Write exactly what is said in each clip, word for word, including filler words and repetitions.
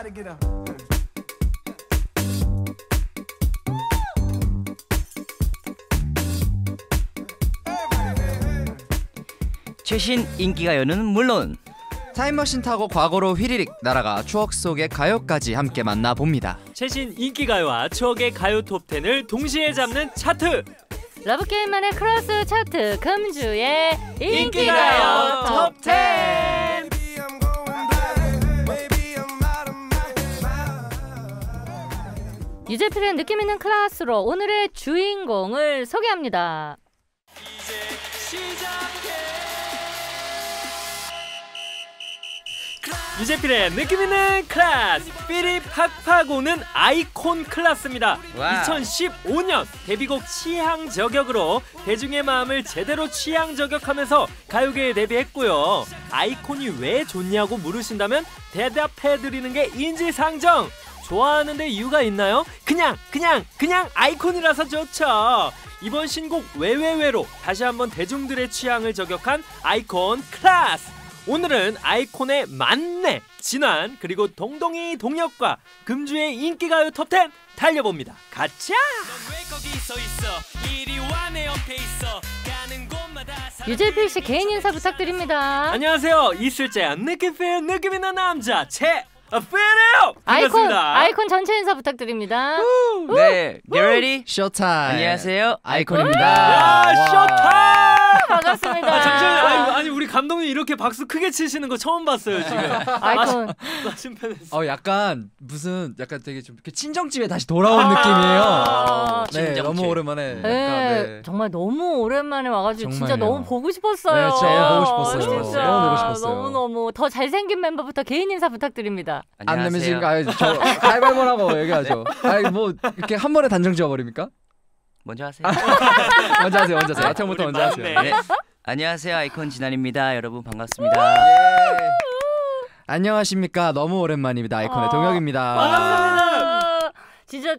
최신 인기가요는 물론 타임머신 타고 과거로 휘리릭 날아가 추억 속의 가요까지 함께 만나봅니다. 최신 인기가요와 추억의 가요 톱텐을 동시에 잡는 차트! 러브게임만의 크로스 차트 금주의 인기가요 인기가요 톱텐! 유재필의 느낌있는 클래스로 오늘의 주인공을 소개합니다. 이제 시작해. 유재필의 느낌있는 클래스 삐리 팍팍 오는 아이콘 클래스입니다. 와우. 이천십오 년 데뷔곡 취향 저격으로 대중의 마음을 제대로 취향 저격하면서 가요계에 데뷔했고요. 아이콘이 왜 좋냐고 물으신다면 대답해드리는 게 인지상정. 좋아하는데 이유가 있나요? 그냥 그냥 그냥 아이콘이라서 좋죠. 이번 신곡 왜왜왜로 다시 한번 대중들의 취향을 저격한 아이콘 클래스. 오늘은 아이콘의 만내, 진환, 그리고 동동이 동력과 금주의 인기가요 톱텐 달려봅니다. 가자! 유재필 씨 개인 인사 부탁드립니다. 안녕하세요. 이슬자 느낌필 느낌 있는 남자 최필이에요. 아이콘 반갑습니다. 아이콘 전체 인사 부탁드립니다. 네, get ready? 쇼타임. 안녕하세요, 아이콘입니다. 야, 쇼타임! 반갑습니다. 아, 잠시만요. 아니, 아니 우리 감독님 이렇게 박수 크게 치시는 거 처음 봤어요 지금. 아이콘. 맞은편에서. 어 약간 무슨 약간 되게 좀 이렇게 친정집에 다시 돌아온 아~ 느낌이에요. 네, 친정집. 너무 오랜만에. 네, 약간, 네. 정말 너무 오랜만에 와가지고 진짜 정말요. 너무 보고 싶었어요. 네, 진짜 너무 보고 싶었어요. 진짜 너무 보고 싶었어요. 너무 너무 더 잘생긴 멤버부터 개인 인사 부탁드립니다. 안 되면 지금 안녕하세요. 아, 저 가위바위보라고 얘기하죠. 아니 뭐 이렇게 한 번에 단정 지어버립니까? 먼저 하세요. 먼저 하세요, 먼저 하세요. 아청부터 우리 먼저 하세요. 막내. 네. 안녕하세요, 아이콘 진환입니다. 여러분 반갑습니다. 예. 안녕하십니까. 너무 오랜만입니다. 아이콘의 아, 동혁입니다. 반갑습니다. 진짜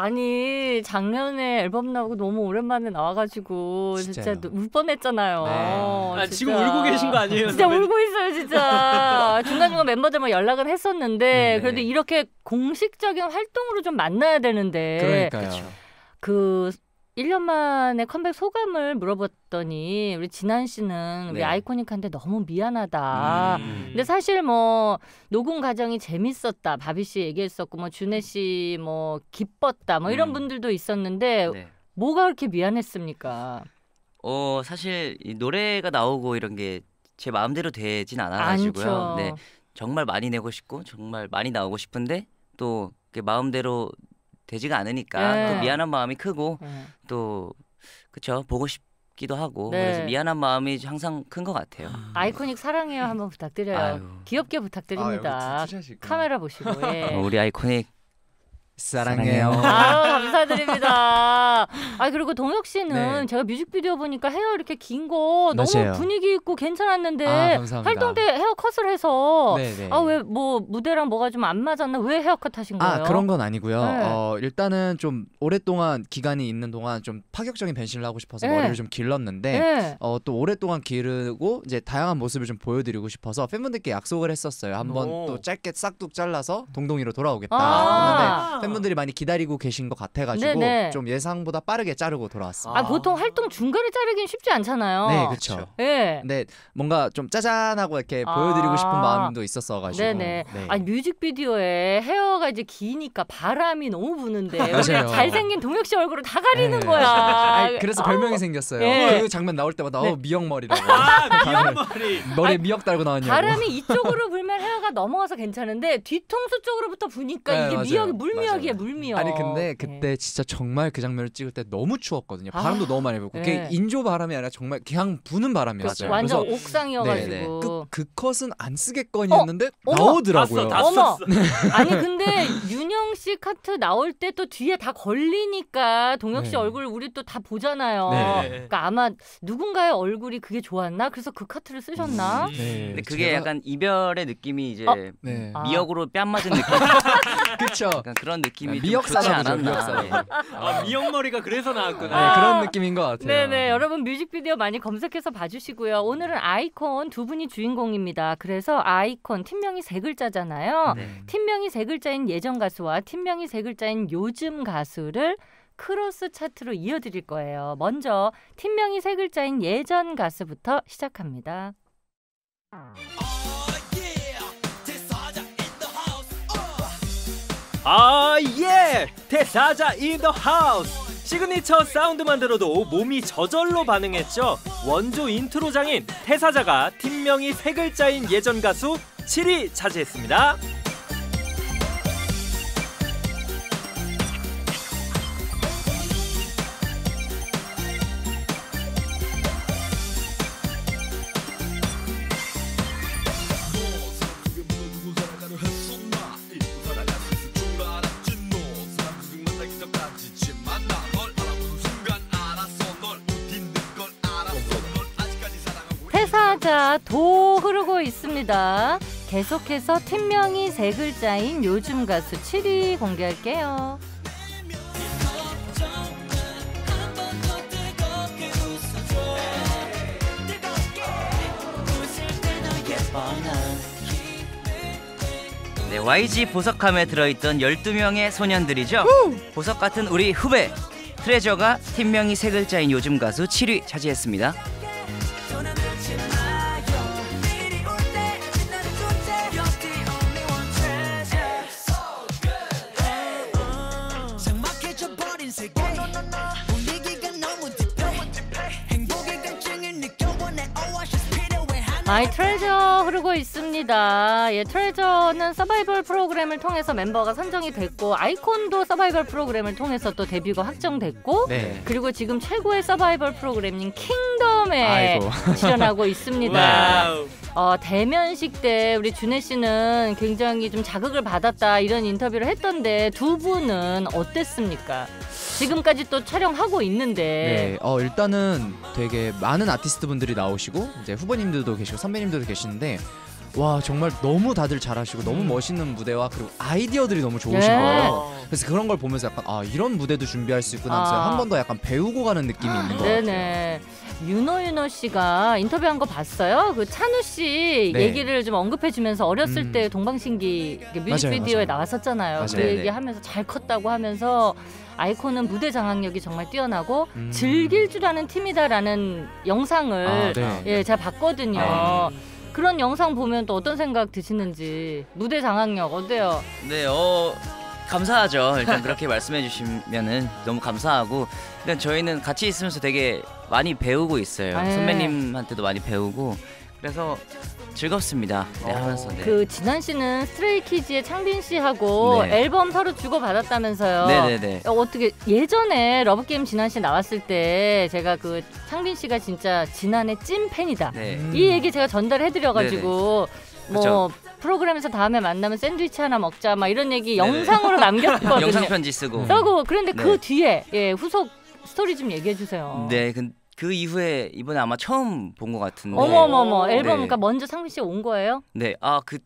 아니 작년에 앨범 나오고 너무 오랜만에 나와가지고 진짜요. 진짜 울 뻔했잖아요. 네. 아, 진짜. 지금 울고 계신 거 아니에요? 진짜 선배님? 울고 있어요 진짜. 중간중간 멤버들만 연락은 했었는데 네네. 그래도 이렇게 공식적인 활동으로 좀 만나야 되는데 그러니까요. 그 일 년 만에 컴백 소감을 물어봤더니 우리 진한 씨는 우리 네. 아이코닉한테 너무 미안하다. 음. 근데 사실 뭐 녹음 과정이 재밌었다. 바비 씨 얘기했었고 뭐 준혜 씨 뭐 기뻤다. 뭐 이런 음. 분들도 있었는데 네. 뭐가 그렇게 미안했습니까? 어 사실 이 노래가 나오고 이런 게 제 마음대로 되진 않아가지고요. 않죠. 네, 정말 많이 내고 싶고 정말 많이 나오고 싶은데 또 그게 마음대로 되지가 않으니까 네. 또 미안한 마음이 크고 네. 또 그쵸 보고 싶기도 하고 네. 그래서 미안한 마음이 항상 큰 것 같아요. 아이코닉 사랑해요 한번 부탁드려요. 아유. 귀엽게 아, 부탁드립니다. 여기 투자하실까요? 카메라 보시고. 예. 어, 우리 아이코닉 사랑해요. 사랑해요. 아유 감사드립니다. 아 그리고 동혁 씨는 네. 제가 뮤직비디오 보니까 헤어 이렇게 긴 거 너무 맞아요. 분위기 있고 괜찮았는데 아, 감사합니다. 활동 때 헤어 컷을 해서 네네. 아 왜 뭐 무대랑 뭐가 좀 안 맞았나 왜 헤어컷 하신 거예요? 아 그런 건 아니고요. 네. 어, 일단은 좀 오랫동안 기간이 있는 동안 좀 파격적인 변신을 하고 싶어서 네. 머리를 좀 길렀는데 네. 어, 또 오랫동안 기르고 이제 다양한 모습을 좀 보여드리고 싶어서 팬분들께 약속을 했었어요. 한번 오. 또 짧게 싹둑 잘라서 동동이로 돌아오겠다. 아. 했는데 팬분들이 많이 기다리고 계신 것 같아가지고 네네. 좀 예상보다 빠르게 자르고 돌아왔습니다. 아 보통 활동 중간에 자르긴 쉽지 않잖아요. 네, 그렇죠. 네. 근데 뭔가 좀 짜잔하고 이렇게 아. 보여드리고 싶은 마음도 있었어가지고. 네네. 네. 아니 뮤직비디오에 헤어가 이제 기니까 바람이 너무 부는데 우리 맞아요. 잘생긴 동혁 씨 얼굴을 다 가리는 네. 거야. 아니, 그래서 별명이 아우. 생겼어요. 네. 그 장면 나올 때마다 네. 어, 미역머리라고. 아 미역머리. 머리에 아니, 미역 달고 나왔냐고. 바람이 이쪽으로 불면 헤어가 넘어가서 괜찮은데 뒤통수 쪽으로부터 부니까 네, 이게 맞아요. 미역이 물미역이야 맞아요. 물미역. 아니 근데 그때 네. 진짜 정말 그 장면을 찍을 때 너무 추웠거든요. 바람도 아, 너무 많이 불고 네. 그게 인조 바람이 아니라 정말 그냥 부는 바람이었어요. 완전 그래서 옥상이어가지고. 네, 네. 그, 그 컷은 안 쓰겠거니였는데 어머! 나오더라고요. 다 어머. 썼어. 아니 근데 윤영 씨 카트 나올 때 또 뒤에 다 걸리니까 동혁 씨 네. 얼굴 우리 또 다 보잖아요. 네. 그러니까 아마 누군가의 얼굴이 그게 좋았나? 그래서 그 카트를 쓰셨나? 음. 네, 근데 그게 제가- 약간 이별의 느낌이 이제 어? 네. 아. 미역으로 뺨 맞은 느낌. 그쵸. 약간 그런 느낌이 좀 미역사나 좋지 보죠, 않았나. 미역사. 네. 아, 미역머리가 그래서 나왔구나. 네, 그런 느낌인 것 같아요. 네네, 여러분 뮤직비디오 많이 검색해서 봐주시고요. 오늘은 아이콘 두 분이 주인공입니다. 그래서 아이콘 팀명이 세 글자잖아요. 네. 팀명이 세 글자인 예전 가수와 팀명이 세 글자인 요즘 가수를 크로스 차트로 이어드릴 거예요. 먼저 팀명이 세 글자인 예전 가수부터 시작합니다. 아 예! 태사자 인 더 하우스! 시그니처 사운드만 들어도 몸이 저절로 반응했죠. 원조 인트로장인 태사자가 팀명이 세 글자인 예전 가수 칠 위 차지했습니다. 태사자 도 흐르고 있습니다. 계속해서 팀명이 세 글자인 요즘 가수 칠 위 공개할게요. 네, 와이지 보석함에 들어있던 열두 명의 소년들이죠. 보석 같은 우리 후배 트레저가 팀명이 세 글자인 요즘 가수 칠 위 차지했습니다. 마이 트레저 흐르고 있습니다. 예, 트레저는 서바이벌 프로그램을 통해서 멤버가 선정이 됐고 아이콘도 서바이벌 프로그램을 통해서 또 데뷔가 확정됐고 네. 그리고 지금 최고의 서바이벌 프로그램인 킹덤에 아이고. 출연하고 있습니다. 와우. 어, 대면식 때 우리 준혜 씨는 굉장히 좀 자극을 받았다 이런 인터뷰를 했던데 두 분은 어땠습니까? 지금까지 또 촬영하고 있는데 네, 어 일단은 되게 많은 아티스트 분들이 나오시고 이제 후보님들도 계시고 선배님들도 계시는데 와 정말 너무 다들 잘하시고 너무 음. 멋있는 무대와 그리고 아이디어들이 너무 좋으신 네. 거예요. 그래서 그런 걸 보면서 약간 아 이런 무대도 준비할 수 있구나 하면서 아. 한 번 더 약간 배우고 가는 느낌이 있는 것 같아요. 네네. 윤호 윤호 씨가 인터뷰한 거 봤어요? 그 찬우 씨 네. 얘기를 좀 언급해주면서 어렸을 음. 때 동방신기 뮤직비디오에 맞아요, 맞아요. 나왔었잖아요. 맞아요. 그 네네. 얘기하면서 잘 컸다고 하면서 아이콘은 무대 장악력이 정말 뛰어나고 음. 즐길 줄 아는 팀이다라는 영상을 아, 네. 예 제가 봤거든요. 아. 그런 영상 보면 또 어떤 생각 드시는지 무대 장악력 어때요? 네, 어 감사하죠. 일단 그렇게 말씀해 주시면은 너무 감사하고 일단 저희는 같이 있으면서 되게 많이 배우고 있어요. 네. 선배님한테도 많이 배우고 그래서 즐겁습니다. 네, 어. 하면서 네. 그 진한 씨는 스트레이키즈의 창빈 씨하고 네. 앨범 서로 주고 받았다면서요. 네네네. 어, 어떻게 예전에 러브게임 진한 씨 나왔을 때 제가 그 창빈 씨가 진짜 진한의 찐 팬이다. 네. 음. 이 얘기 제가 전달해드려가지고 뭐 그쵸. 프로그램에서 다음에 만나면 샌드위치 하나 먹자 막 이런 얘기 네네. 영상으로 남겼거든요. 영상 편지 쓰고. 써고 그런데 네. 그 뒤에 예, 후속 스토리 좀 얘기해 주세요. 네, 그, 그 이후에 이번에 아마 처음 본 것 같은데. 어머머머 네. 앨범 네. 그러니까 먼저 창빈 씨 온 거예요? 네, 아 그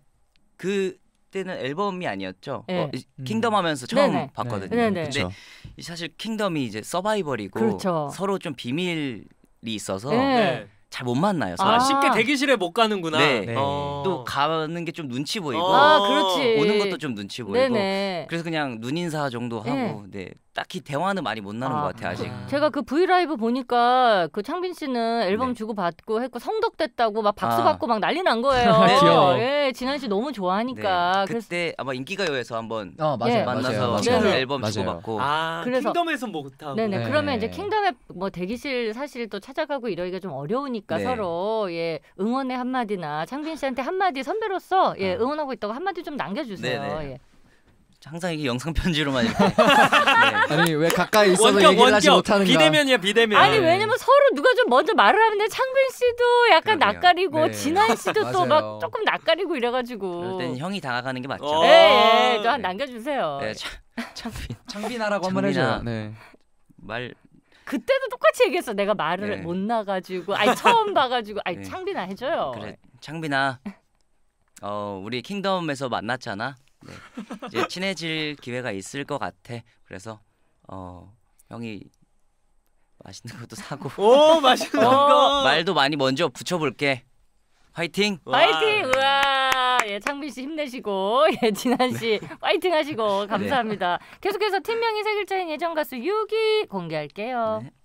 그때는 앨범이 아니었죠. 네. 어, 이- 킹덤 하면서 처음 네네. 봤거든요. 네네. 근데 그쵸. 사실 킹덤이 이제 서바이벌이고 그렇죠. 서로 좀 비밀이 있어서 네. 네. 잘 못 만나요. 서로. 아, 아. 쉽게 대기실에 못 가는구나. 네. 네. 어. 또 가는 게 좀 눈치 보이고 어. 아 그렇지. 오는 것도 좀 눈치 보이고 네네. 그래서 그냥 눈인사 정도 하고 네. 딱히 대화는 많이 못 나눈 아. 것 같아요 아직. 제가 그 브이라이브 보니까 그 창빈 씨는 앨범 네. 주고 받고 했고 성덕됐다고 막 박수 아. 받고 막 난리 난 거예요. 네. 귀여워. 예, 진한 씨 너무 좋아하니까. 네. 그래서 그때 아마 인기가요에서 한번 어 맞아요, 예. 만나서 맞아요, 맞아요. 네네. 앨범 맞아요. 주고받고 아, 그래서- 킹덤에서 못하고. 네네. 네. 그러면 이제 킹덤에 뭐 대기실 사실 또 찾아가고 이러기가 좀 어려우니까 네. 서로 예 응원의 한마디나 창빈 씨한테 한마디 선배로서 예 아. 응원하고 있다고 한마디 좀 남겨주세요. 네네. 예. 항상 이게 영상 편지로만 이렇게 네. 아니 왜 가까이 있어서 원격 얘기를 하지 원격 못하는가? 비대면이야 비대면. 아니 네. 왜냐면 서로 누가 좀 먼저 말을 하는데 창빈 씨도 약간 그러게요. 낯가리고 네. 진한 씨도 또 막 맞아요. 조금 낯가리고 이래가지고. 그럴 땐 형이 다가가는 게 맞죠. 어. 예, 예, 좀 네. 남겨주세요. 네, 참, 창빈 창빈아라고 한번 창빈아. 해줘요. 네. 말 그때도 똑같이 얘기했어. 내가 말을 네. 못 나가지고, 아니 처음 봐가지고, 아니 네. 창빈아 해줘요. 그래 창빈아 어 우리 킹덤에서 만났잖아. 네. 이제 친해질 기회가 있을 것 같아. 그래서 어 형이 맛있는 것도 사고 오 맛있는 거. 말도 많이 먼저 붙여볼게. 화이팅! 파이팅! 우와! 예, 창빈 씨 힘내시고, 예, 진한 씨 파이팅 하시고 감사합니다. 계속해서 팀명이 세 글자인 예전 가수 육 위 공개할게요. 네.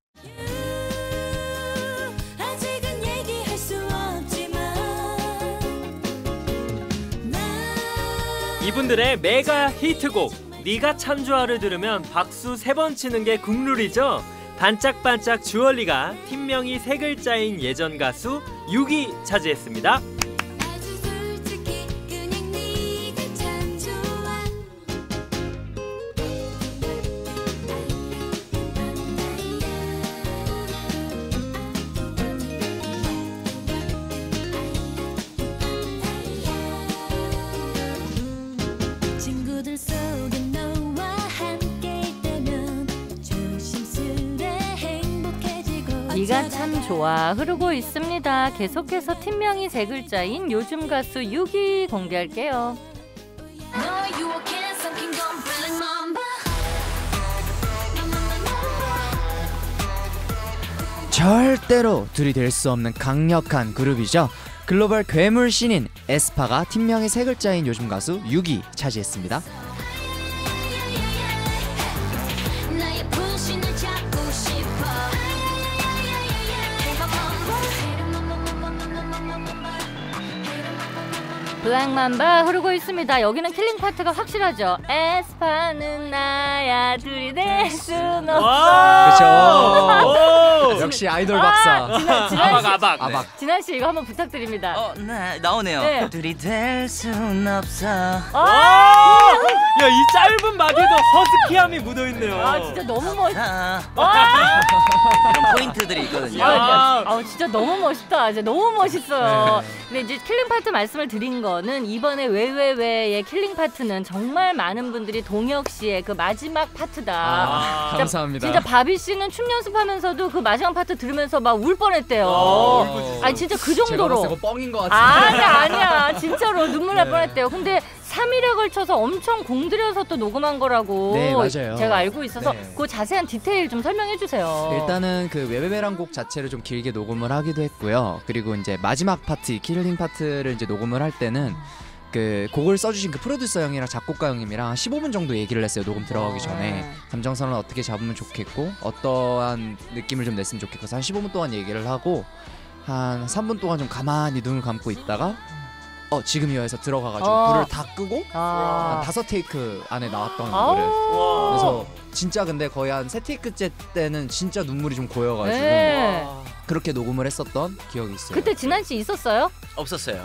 이분들의 메가 히트곡 네가 참 좋아를 들으면 박수 세 번 치는 게 국룰이죠. 반짝반짝 주얼리가 팀명이 세 글자인 예전 가수 육 위 차지했습니다. 네가 참 좋아 흐르고 있습니다. 계속해서 팀명이 세 글자인 요즘 가수 육 위 공개할게요. 절대로 들이댈 수 없는 강력한 그룹이죠. 글로벌 괴물 신인 에스파가 팀명이 세 글자인 요즘 가수 육 위 차지했습니다. 블랙맘바 흐르고 있습니다. 여기는 킬링 파트가 확실하죠. 에스파는 나야 들이댈 순 없어. 그렇죠. 역시 아이돌 박사. 진한, 진한 씨, 아박 아박. 아박. 진한 씨 이거 한번 부탁드립니다. 어, 나 나오네요. 네. 들이댈 순 없어. 와! 야, 이 짧은 말에도 허스키함이 묻어 있네요. 아 진짜 너무 멋. 아, 와! 이런 포인트들이 있거든요. 아, 아, 진짜 너무 멋있다. 진짜 너무 멋있어요. 근데 이제 킬링 파트 말씀을 드린 거는 이번에 왜왜왜의 킬링 파트는 정말 많은 분들이 동혁 씨의 그 마지막 파트다. 아, 진짜, 감사합니다. 진짜 바비 씨는 춤 연습하면서도 그 마지막 파트 들으면서 막 울 뻔했대요. 어, 아니 진짜 그 제가 정도로. 봤을 때 그거 뻥인 것 같은데. 아니야 아니야 진짜로 눈물 날 네. 뻔했대요. 근데 삼 일에 걸쳐서 엄청 공들여서 또 녹음한 거라고 네, 맞아요. 제가 알고 있어서 네. 그 자세한 디테일 좀 설명해 주세요. 일단은 그 웨베베란 곡 자체를 좀 길게 녹음을 하기도 했고요. 그리고 이제 마지막 파트, 킬링 파트를 이제 녹음을 할 때는 그 곡을 써주신 그 프로듀서 형이랑 작곡가 형님이랑 한 십오 분 정도 얘기를 했어요. 녹음 들어가기 전에 감정선을 어떻게 잡으면 좋겠고 어떠한 느낌을 좀 냈으면 좋겠고 한 십오 분 동안 얘기를 하고 한 삼 분 동안 좀 가만히 눈을 감고 있다가 어 지금이요 해서 들어가가지고 어. 불을 다 끄고 아. 한 다섯 테이크 안에 나왔던 아우. 노래. 와. 그래서 진짜 근데 거의 한 세 테이크째 때는 진짜 눈물이 좀 고여가지고 네. 그렇게 녹음을 했었던 기억이 있어요. 그때 진한 씨 있었어요? 없었어요.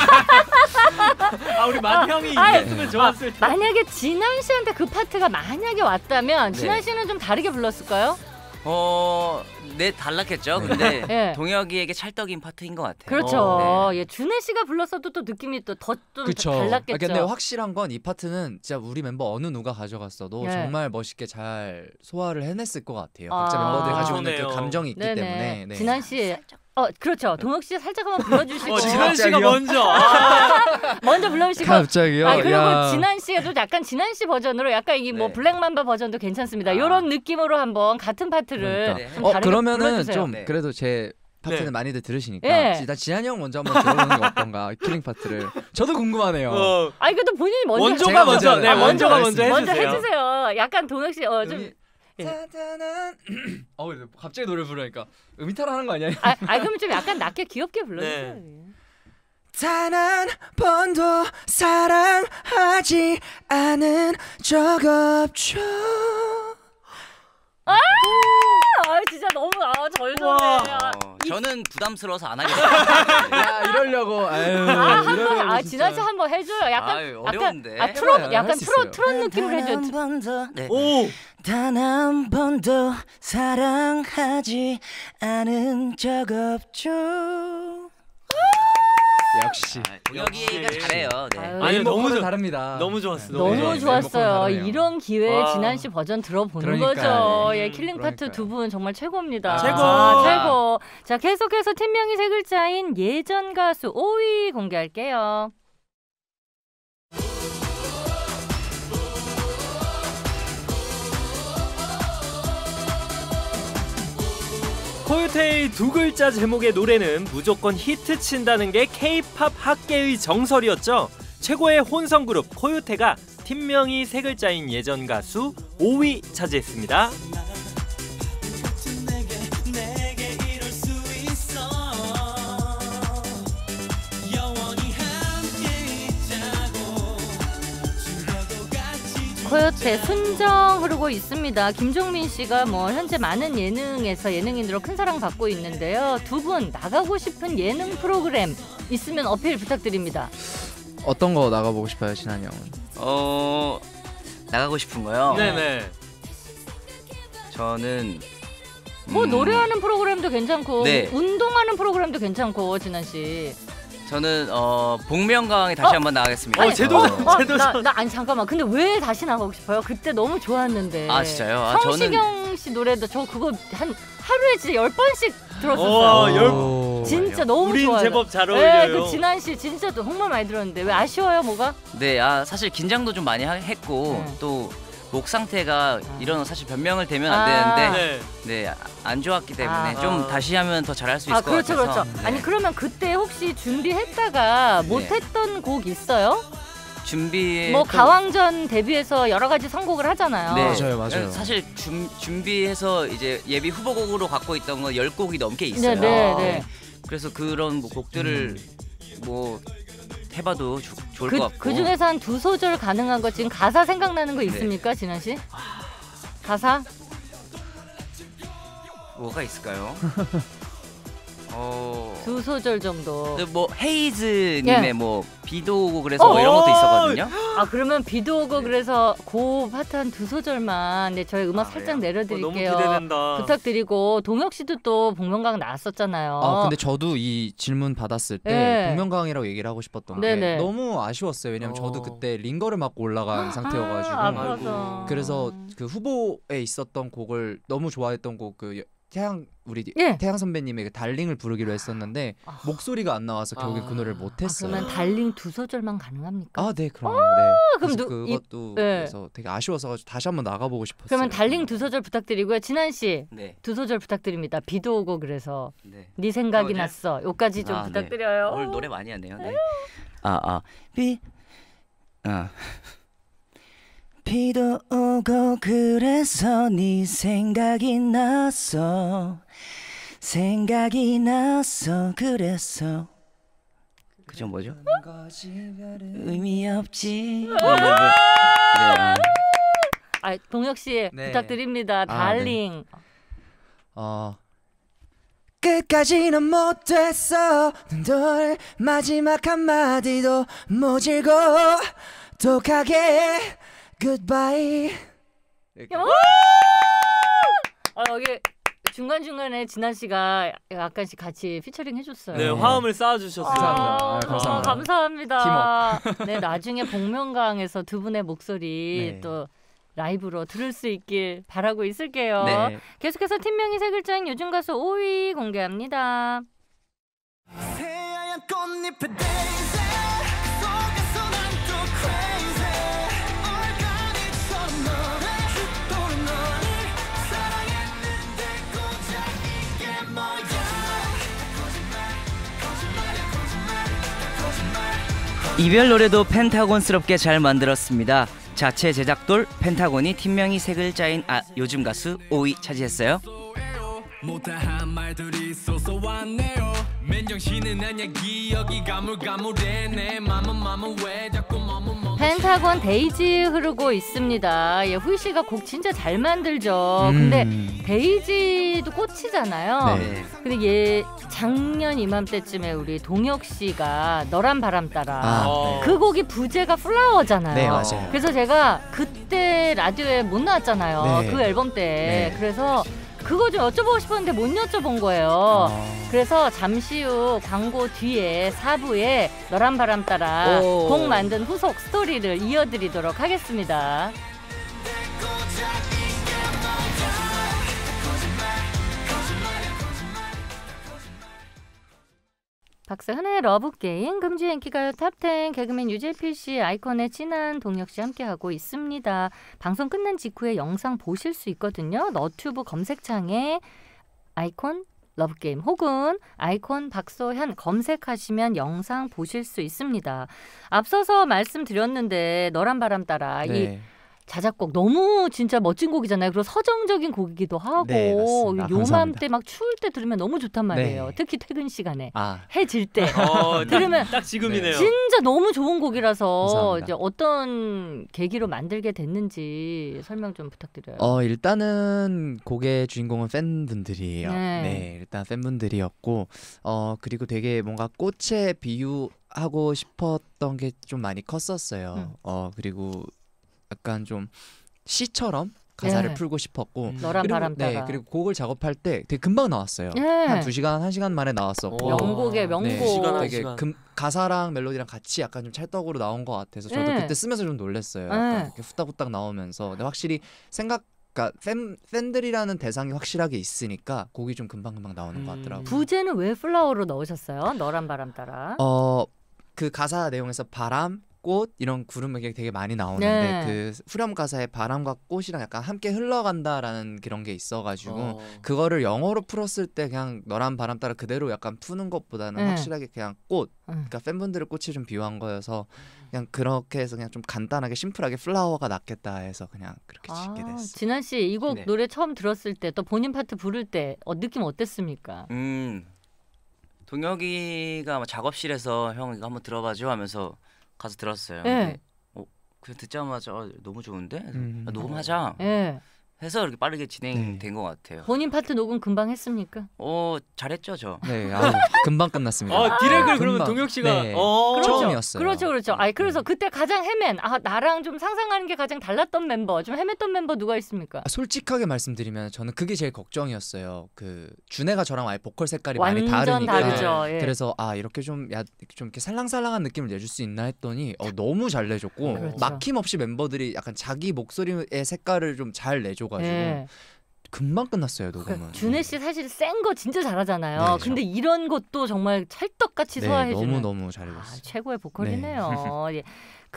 아, 우리 만 형이 아이, 있었으면 좋았을 텐데. 만약에 진한 씨한테 그 파트가 만약에 왔다면 네. 진한 씨는 좀 다르게 불렀을까요? 어, 네 달랐겠죠. 네. 근데 네. 동혁이에게 찰떡인 파트인 것 같아요. 그렇죠. 어, 네. 예, 준혜 씨가 불렀어도 또 느낌이 또 더 좀 그쵸. 달랐겠죠. 아, 근데 확실한 건 이 파트는 진짜 우리 멤버 어느 누가 가져갔어도 네. 정말 멋있게 잘 소화를 해냈을 것 같아요. 아. 각자 멤버들이 가지고 있는 좋네요. 그 감정이 있기 네네. 때문에. 네. 진한 씨, 어 그렇죠. 동혁 씨 살짝 한번 불러주시고 어, 진한 씨가 갑자기요? 먼저. 아, 먼저 불러주시고. 갑자기요? 아 그리고 야. 진한 씨가 또 약간 진한 씨 버전으로 약간 이게 뭐 네. 블랙맘바 버전도 괜찮습니다. 아. 이런 느낌으로 한번 같은 파트를 그러니까. 좀 어 다르게 그러면은 불러주세요. 좀 네. 그래도 제 파트는 네. 많이들 들으시니까 예. 일단 지한이 형 먼저 한번 들어보는 게 어떤가 킬링 파트를 저도 궁금하네요. 어, 아 이것도 본인이 먼저 원조가 제가 먼저. 먼저 네, 해요. 원조가 아, 먼저 해주세요. 먼저 해주세요. 약간 동혁 씨 어 좀. 예. 짜잔한 어 갑자기 노래 부르니까 음이탈 하는 거 아니야? 아, 아 그럼 좀 약간 낮게 귀엽게 불러주세요. 네. 단 한 번도 사랑하지 않은 적 없죠. 아 진짜 너무 아 절절해. 아, 어, 저는 부담스러워서 안 하겠어요. 야 이러려고 아유 아, 한 이러려고 번, 아 진짜. 진아 씨 한번 해줘요. 약간 아유, 약간 어려운데. 아 트롯 해봐요. 약간 할수 트롯 있어요. 트롯 느낌으로 해줘. 번 더. 네. 오, 단 한 번도 사랑하지 않은 적 없죠. 역시 아, 동혁이가 역시. 잘해요. 네. 아유, 아니, 너무 멤버는 좋- 다릅니다. 너무 좋았어. 네. 너무 너무 좋았어요. 좋았어요. 다르네요. 이런 기회에 와. 진한 씨 버전 들어보는 그러니까요. 거죠. 네. 예, 킬링 파트 그러니까요. 두 분 정말 최고입니다. 최고. 아, 최고. 자, 계속해서 팀명이 세 글자인 예전 가수 오 위 공개할게요. 코요테의 두 글자 제목의 노래는 무조건 히트 친다는 게 케이팝 학계의 정설이었죠. 최고의 혼성 그룹 코요테가 팀명이 세 글자인 예전 가수 오 위 차지했습니다. 코요테 순정 흐르고 있습니다. 김종민 씨가 뭐 현재 많은 예능에서 예능인으로 큰 사랑 받고 있는데요. 두 분 나가고 싶은 예능 프로그램 있으면 어필 부탁드립니다. 어떤 거 나가보고 싶어요, 진한 형은? 어 나가고 싶은 거요. 네네. 저는 뭐 음, 노래하는 프로그램도 괜찮고 네. 운동하는 프로그램도 괜찮고 진한 씨. 저는 어 복면가왕에 다시 어? 한번 나가겠습니다. 어, 제도- 어, 제도 나, 선- 나 아니 잠깐만. 근데 왜 다시 나가고 싶어요? 그때 너무 좋았는데. 아, 진짜요? 아, 성시경 씨 노래도 저 그거 한 하루에 진짜 열 번씩 들었었어요. 어, 열- 오. 진짜 너무 우린 좋아요. 제법 잘 네, 어울려요. 그 진한 씨 진짜 정말 많이 들었는데 왜 아쉬워요, 뭐가? 네, 아 사실 긴장도 좀 많이 하- 했고 네. 또 목 상태가 이런 사실 변명을 대면 아. 안 되는데 네. 네 안 좋았기 때문에 아. 좀 아. 다시 하면 더 잘할 수 있을 아, 것 그렇죠, 같아서. 그렇죠. 네. 아니 그러면 그때 혹시 준비했다가 네. 못했던 곡 있어요? 준비 뭐 가왕전 데뷔해서 여러 가지 선곡을 하잖아요. 네. 맞아요, 맞아요. 사실 준, 준비해서 이제 예비 후보곡으로 갖고 있던 건 열 곡이 넘게 있어요. 네, 네, 네. 그래서 그런 뭐 곡들을 뭐 해봐도 조, 좋을 그, 것 같고. 그 중에서 한 두 소절 가능한 거 지금 가사 생각나는 거 있습니까, 진한 씨? 가사? 뭐가 있을까요? 어. 두 소절 정도. 근데 뭐 헤이즈님의 예. 뭐 비도 오고 그래서 뭐 어, 이런 것도 어, 있었거든요. 아 그러면 비도 오고 그래서 그 파트 한 두 소절만 네 저희 음악 아, 살짝 그래요? 어, 너무 내려드릴게요. 기대된다. 부탁드리고 동혁 씨도 또 복면가왕 나왔었잖아요. 아 근데 저도 이 질문 받았을 때 네. 복면가왕이라고 얘기를 하고 싶었던 네네. 게 너무 아쉬웠어요. 왜냐면 저도 어. 그때 링거를 맞고 올라간 상태여가지고 아, 아파서. 아이고. 그래서 그 후보에 있었던 곡을 너무 좋아했던 곡 그 태양 우리 예. 태양 선배님의 그 달링을 부르기로 했었는데 아. 목소리가 안 나와서 결국에 아. 그 노래를 아, 못했어요. 그러면 달링 두 소절만 가능합니까? 아, 네, 그럼. 네. 그럼 그래서 누- 이- 그것도 네. 그래서 되게 아쉬워서 가지고 다시 한번 나가보고 싶었어요. 그러면 달링 두 소절 부탁드리고요. 진한 씨. 네, 두 소절 부탁드립니다. 비도 오고 그래서 네. 네 생각이 어, 네. 났어. 요까지 좀 아, 네. 부탁드려요. 오늘 노래 많이 하네요. 네. 아, 아, 비, 아. 비도 오고 그래서 네 생각이 났어. 생각이 났어. 그래서 그죠 뭐죠? 의미 없지. 네, 네, 네. 아. 아, 동혁 씨 네. 부탁드립니다. 아, 달링. 어. 끝까지는 못됐어. 널 마지막 한마디도 모질고 독하게 goodbye. 어, 여기 중간 중간에 진한 씨가 약간씩 같이 피처링 해줬어요. 네, 화음을 쌓아주셨어요. 감사합니다. 아, 아, 감사합니다. 아, 감사합니다. 네, 나중에 복면가왕에서 두 분의 목소리 네. 또 라이브로 들을 수 있길 바라고 있을게요. 네. 계속해서 팀명이 세 글자인 요즘 가수 오 위 공개합니다. 새하얀 꽃잎의 daisy 속에서 난 또 crazy 얼간이처럼 너를 또 너를 사랑했는데 고작 이게 뭐야 거짓말 거짓말이야 거짓말 거짓말 이별 노래도 펜타곤스럽게 잘 만들었습니다. 자체 제작돌 펜타곤이 팀명이 세 글자인 아 요즘 가수 오 위 차지했어요. 못다한 말들이 쏟아왔네요 맨정신은 아냐 기억이 가물가물해 내 맘은 맘은 왜 자꾸 머뭇머뭇 펜타곤 데이지 흐르고 있습니다. 예, 후이 씨가 곡 진짜 잘 만들죠. 근데 음. 데이지도 꽃이잖아요. 네. 근데 얘 작년 이맘때쯤에 우리 동혁 씨가 너란 바람 따라 아, 어. 네. 그 곡이 부제가 플라워잖아요. 네, 맞아요. 그래서 제가 그때 라디오에 못 나왔잖아요. 네. 그 앨범 때. 네. 그래서 그거 좀 여쭤보고 싶었는데 못 여쭤본 거예요. 어. 그래서 잠시 후 광고 뒤에 사 부에 너란 바람 따라 오. 곡 만든 후속 스토리를 이어드리도록 하겠습니다. 고작 이게 뭐야 거짓말 거짓말이야 박세훈의 러브게임 금주 인기가요 탑텐 개그맨 유재필 씨 아이콘의 친한 동혁 씨 함께하고 있습니다. 방송 끝난 직후에 영상 보실 수 있거든요. 너튜브 검색창에 아이콘 러브게임 혹은 아이콘 박소현 검색하시면 영상 보실 수 있습니다. 앞서서 말씀드렸는데 너란 바람 따라 이 네. 자작곡 너무 진짜 멋진 곡이잖아요. 그리고 서정적인 곡이기도 하고 네, 맞습니다. 요맘때 막 추울 때 들으면 너무 좋단 말이에요. 네. 특히 퇴근 시간에 아, 해 질 때 어, 들으면 딱, 딱 지금이네요. 진짜 너무 좋은 곡이라서 감사합니다. 이제 어떤 계기로 만들게 됐는지 설명 좀 부탁드려요. 어 일단은 곡의 주인공은 팬분들이에요. 네. 네. 일단 팬분들이었고 어 그리고 되게 뭔가 꽃에 비유하고 싶었던 게 좀 많이 컸었어요. 음. 어 그리고 약간 좀 시처럼 가사를 네. 풀고 싶었고 음. 너란 그리고, 바람 따라. 네, 그리고 곡을 작업할 때 되게 금방 나왔어요. 예. 한 두 시간, 한 시간 만에 나왔었고. 와. 명곡의 명곡. 네, 시간 한 되게 시간. 금, 가사랑 멜로디랑 같이 약간 좀 찰떡으로 나온 것 같아서 저도 네. 그때 쓰면서 좀 놀랐어요. 네. 약간 이렇게 후딱후딱 나오면서 근데 확실히 생각, 그러니까 팬 팬들이라는 대상이 확실하게 있으니까 곡이 좀 금방금방 나오는 것 음. 같더라고요. 부제는 왜 플라워로 넣으셨어요? 너란 바람 따라. 어 그 가사 내용에서 바람, 꽃 이런 구름이 되게 많이 나오는데 네. 그 후렴 가사에 바람과 꽃이랑 약간 함께 흘러간다라는 그런 게 있어가지고 어. 그거를 영어로 풀었을 때 그냥 너란 바람 따라 그대로 약간 푸는 것보다는 네. 확실하게 그냥 꽃, 응. 그러니까 팬분들의 꽃이 좀 비유한 거여서 그냥 그렇게 해서 그냥 좀 간단하게 심플하게 플라워가 낫겠다 해서 그냥 그렇게 짓게 아, 됐어요. 진한 씨 이 곡 네. 노래 처음 들었을 때 또 본인 파트 부를 때 어, 느낌 어땠습니까? 음 동혁이가 아마 작업실에서 형 이거 한번 들어봐줘 하면서 가서 들었어요. 네. 근데 어, 그냥 듣자마자 어, 너무 좋은데 그래서 음. 아, 녹음하자 예. 해서 이렇게 빠르게 진행된 네. 것 같아요. 본인 파트 녹음 금방 했습니까? 어 잘했죠 저. 네, 아우, 금방 끝났습니다. 아, 디렉을 그러면 금방. 동혁 씨가 네. 어. 그렇죠. 처음이었어요. 그렇죠, 그렇죠. 아니 그래서 네. 그때 가장 헤맨, 아 나랑 좀 상상하는 게 가장 달랐던 멤버, 좀 헤맸던 멤버 누가 있습니까? 아, 솔직하게 말씀드리면 저는 그게 제일 걱정이었어요. 그 준혜가 저랑 아예 보컬 색깔이 많이 완전 다르니까. 다르죠. 예. 그래서 아 이렇게 좀, 야, 좀 이렇게 살랑살랑한 느낌을 내줄 수 있나 했더니 어, 너무 잘 내줬고 그렇죠. 막힘없이 멤버들이 약간 자기 목소리의 색깔을 좀 잘 내줘가지고 예. 금방 끝났어요 녹음은. 그러니까 준혜 씨 사실 센 거 진짜 잘하잖아요. 네, 근데 이런 것도 정말 찰떡같이 네, 소화해주는 너무 너무 아, 잘해줬어요. 최고의 보컬이네요. 예.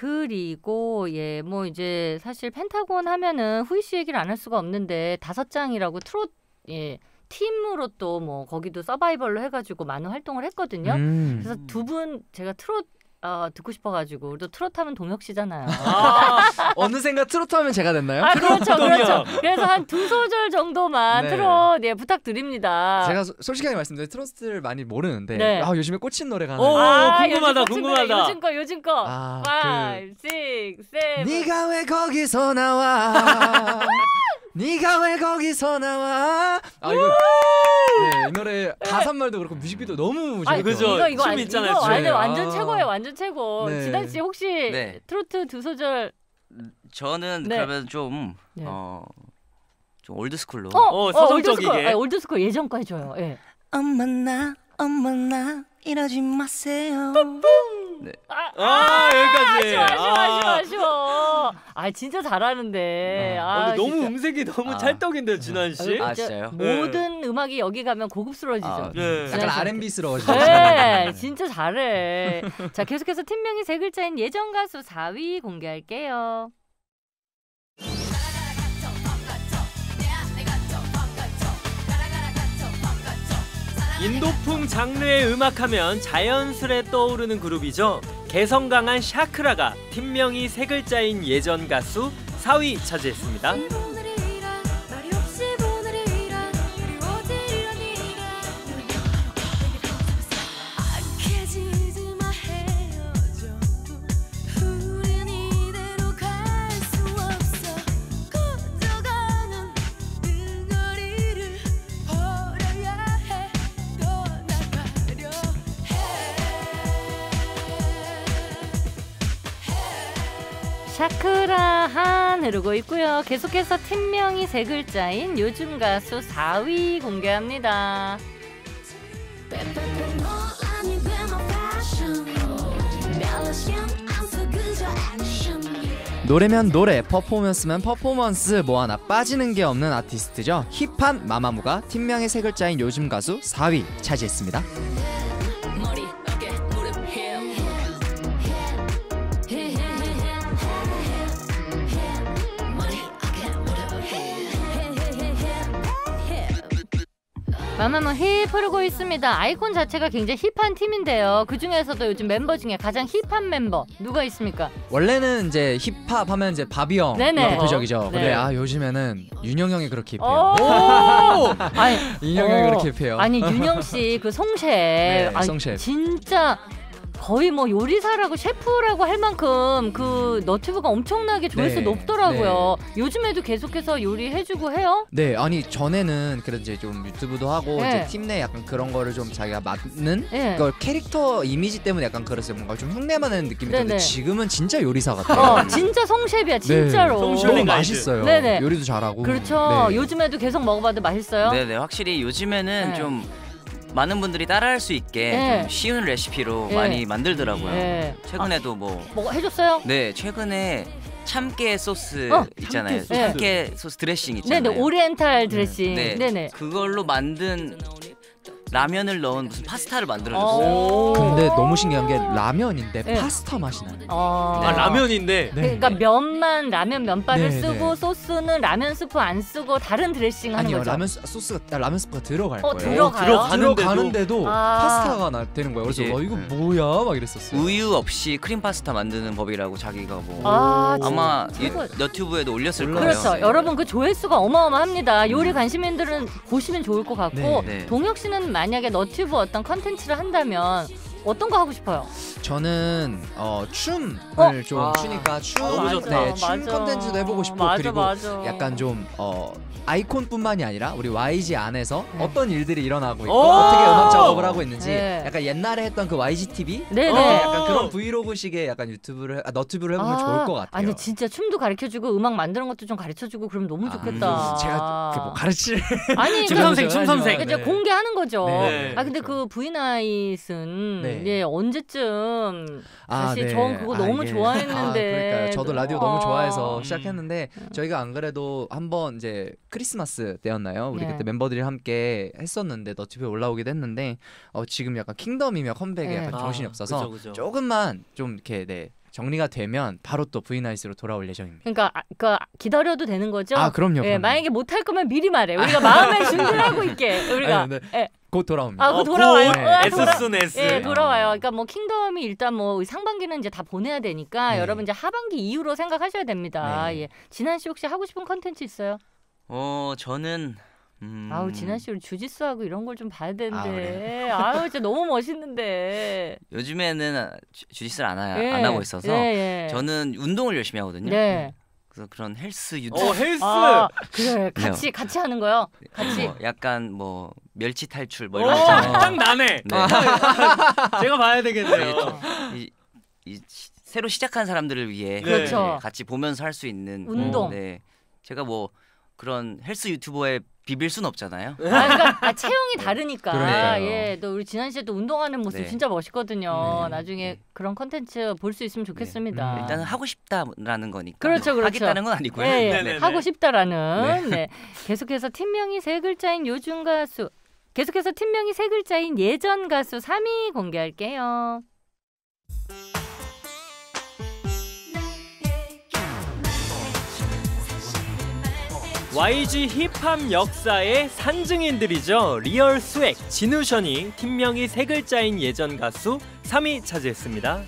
그리고 예 뭐 이제 사실 펜타곤 하면은 후이 씨 얘기를 안 할 수가 없는데 다섯 장이라고 트롯 예 팀으로 또 뭐 거기도 서바이벌로 해가지고 많은 활동을 했거든요. 음. 그래서 두 분 제가 트롯 어, 듣고 싶어가지고 또 트롯 하면 동혁 씨잖아요. 아, 어느샌가 트로트 하면 제가 됐나요? 아 그렇죠, 그렇죠. 동혁. 그래서 한 두 소절 정도만 네. 트롯 예 부탁드립니다. 제가 소, 솔직하게 말씀드리면 트로트를 많이 모르는데 네. 아, 요즘에 꽂힌 노래가 하나 오, 있어요. 아, 궁금하다, 요즘 거 궁금하다. 요즘 거 요즘 거. 아, five, six, seven. 네가 왜 거기서 나와? 네가 왜 거기서 나와? 아 이거 네, 이 노래 가사말도 그렇고 뮤직비디오 너무 아니, 재밌고. 그죠? 이거 이거 춤 아니, 있잖아요, 이거 춤. 완전 완전 아. 최고예요, 완전 최고. 네. 지단 씨 혹시 네. 트로트 두 소절 저는 네. 그러면 좀 네. 어, 좀 올드스쿨로. 어, 어, 서정적이게. 올드스쿨, 아니, 올드스쿨 예전 거 해줘요. 예. 엄마 나 엄마 나 이러지 마세요. 네. 아, 여기까지. 아쉬워, 아쉬워, 아. 아쉬워, 아쉬워. 아 진짜 잘하는데. 아, 아, 어, 근데 너무 진짜. 음색이 너무 아. 찰떡인데요, 준한 씨. 아, 진짜 진짜요? 모든 음악이 여기 가면 고급스러워지죠. 아, 네. 진한 약간 씨한테. 알앤비스러워지죠. 네, 진짜 잘해. 자, 계속해서 팀명이 세 글자인 예전 가수 사 위 공개할게요. 인도풍 장르의 음악하면 자연스레 떠오르는 그룹이죠. 개성 강한 샤크라가 팀명이 세 글자인 예전 가수 사 위 차지했습니다. 샤크라 한 흐르고 있고요. 계속해서 팀명이 세 글자인 요즘 가수 사 위 공개합니다. 노래면 노래, 퍼포먼스면 퍼포먼스 뭐 하나 빠지는 게 없는 아티스트죠. 힙한 마마무가 팀명의 세 글자인 요즘 가수 사 위 차지했습니다. 마마무 힙 흐르고 있습니다. 아이콘 자체가 굉장히 힙한 팀인데요. 그 중에서도 요즘 멤버 중에 가장 힙한 멤버 누가 있습니까? 원래는 이제 힙합 하면 이제 바비 형이 네네. 대표적이죠. 네. 근데 아 요즘에는 윤영 형이 그렇게 힙해요. 오! 아니, 윤영 형이 어. 그렇게 힙해요. 아니 윤영 씨 그 송셰프, 네, 아니, 송셰프. 진짜 거의 뭐 요리사라고 셰프라고 할 만큼 그 너튜브가 엄청나게 조회수 네, 높더라고요. 요즘에도 계속해서 요리해주고 해요? 네, 아니 전에는 그래도 이제 좀 유튜브도 하고 네. 이제 팀 내 약간 그런 거를 좀 자기가 맡는 네. 그걸 캐릭터 이미지 때문에 약간 그랬어요. 뭔가 좀 흉내만 내는 느낌이 네네. 있는데 지금은 진짜 요리사 같아요. 어, 진짜 송셰프야 진짜로. 네, 송셰프. 너무 가이드. 맛있어요. 네네. 요리도 잘하고. 그렇죠. 네. 요즘에도 계속 먹어봐도 맛있어요? 네네, 확실히 요즘에는 네. 좀 많은 분들이 따라할 수 있게 네. 좀 쉬운 레시피로 네. 많이 만들더라고요. 네. 최근에도 뭐 뭐 해줬어요? 네, 최근에 참깨 소스 어, 있잖아요. 참깨 소스. 참깨 소스 드레싱 있잖아요. 네네 오리엔탈 드레싱. 네, 네네. 그걸로 만든 라면을 넣은 무슨 파스타를 만들어줬어요. 오. 근데 너무 신기한 게 라면인데 네. 파스타 맛이 나요. 어. 아 라면인데. 네. 그러니까 면만 라면 면발을 네, 쓰고 네. 소스는 라면 스프 안 쓰고 다른 드레싱 하는 아니요, 거죠. 라면 소- 소스가 아, 라면 스프가 들어갈 어, 거예요. 들어가요? 들어가는데도. 들어가는데도 아. 파스타가 나, 되는 거예요. 그래서 이게, 어, 이거 네. 뭐야 막 이랬었어요. 우유 없이 크림 파스타 만드는 법이라고 자기가 뭐 아, 아마 진짜. 이, 너튜브에도 올렸을 올라요. 거예요. 그렇죠. 네. 여러분 그 조회수가 어마어마합니다. 요리 관심인들은 보시면 좋을 것 같고 네. 네. 동혁 씨는 만약에 너튜브 어떤 컨텐츠를 한다면 어떤 거 하고 싶어요? 저는 어, 춤을 어? 좀 아, 추니까 춤, 너무 좋다. 네, 춤 맞아. 컨텐츠도 해보고 싶고 맞아, 그리고 맞아. 약간 좀 어, 아이콘뿐만이 아니라 우리 와이지 안에서 네. 어떤 일들이 일어나고 있고 오! 어떻게 음악 작업을 하고 있는지 네. 약간 옛날에 했던 그 와이지 티비 네네. 어. 약간 그런 브이로그식의 약간 유튜브를 아, 너튜브를 해보면 아, 좋을 것 같아요. 아니 진짜 춤도 가르쳐주고 음악 만드는 것도 좀 가르쳐주고 그러면 너무 아, 좋겠다. 제가 그뭐 가르칠 아니 춤 그- 선생, 춤 선생. 이제 네. 공개하는 거죠. 네. 아 근데 그 브이나잇은 네. 예 언제쯤 아, 사실 네. 전 그거 아, 너무 이게- 좋아했는데. 아, 그러니까요. 저도 라디오 어. 너무 좋아해서 음. 시작했는데 저희가 안 그래도 한번 이제 크리스마스 때였나요? 우리 네. 그때 멤버들이 함께 했었는데 너튜브에 올라오기도 했는데 어, 지금 약간 킹덤이며 컴백에 네. 약간 아, 정신이 없어서 그죠, 그죠. 조금만 좀 이렇게 네, 정리가 되면 바로 또 브이나잇으로 돌아올 예정입니다. 그러니까, 아, 그러니까 기다려도 되는 거죠? 아 그럼요. 예, 그럼요. 만약에 못할 거면 미리 말해. 우리가 마음의 준비를 하고 있게. 우리가 아니, 네. 예. 곧 돌아옵니다. 아, 어, 그 돌아와요. 곧 아, S 돌아- 순 S. 예, 돌아와요. 그러니까 뭐 킹덤이 일단 뭐 상반기는 이제 다 보내야 되니까 네. 여러분 이제 하반기 이후로 생각하셔야 됩니다. 네. 예. 진한 씨 혹시 하고 싶은 컨텐츠 있어요? 어, 저는 음... 아우 진한 씨 우리 주짓수 하고 이런 걸 좀 봐야 되는데. 아, 그래요? 아우 진짜 너무 멋있는데. 요즘에는 주- 주짓수를 안, 하, 예. 안 하고 있어서 예, 예. 저는 운동을 열심히 하거든요. 네. 그래서 그런 헬스 유튜브 어 헬스. 아, 그래. 같이 같이 하는 거요. 같이. 뭐 약간 뭐 멸치 탈출 뭐 오, 이런 거 있잖아요. 딱 나네. 네. 제가 봐야 되겠네요. 이, 이 시- 새로 시작한 사람들을 위해 그렇죠. 네, 같이 보면서 할 수 있는 운동. 네, 제가 뭐 그런 헬스 유튜버에 비빌 순 없잖아요. 아, 그러니까 아, 체형이 다르니까. 그러니까요. 예, 또 우리 진한 씨도 운동하는 모습 네. 진짜 멋있거든요. 네. 나중에 네. 그런 컨텐츠 볼 수 있으면 좋겠습니다. 음, 일단은 하고 싶다라는 거니까. 그렇죠, 그렇죠. 하겠다는 건 아니고요. 예, 예. 네네네. 하고 싶다라는. 네. 계속해서 팀명이 세 글자인 요즘 가수. 계속해서 팀명이 세 글자인 예전 가수 삼 위 공개할게요. 와이지 힙합 역사의 산증인들이죠. 리얼 스웩, 진우션이 팀명이 세 글자인 예전 가수 삼 위 차지했습니다.